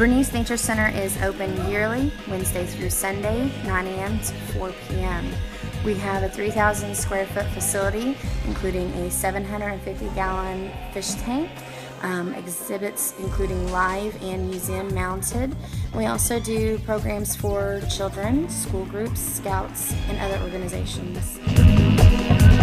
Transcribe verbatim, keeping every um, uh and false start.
Bernice Nature Center is open yearly, Wednesday through Sunday, nine A M to four P M We have a three thousand square foot facility, including a seven hundred fifty gallon fish tank, um, exhibits including live and museum mounted. We also do programs for children, school groups, scouts, and other organizations.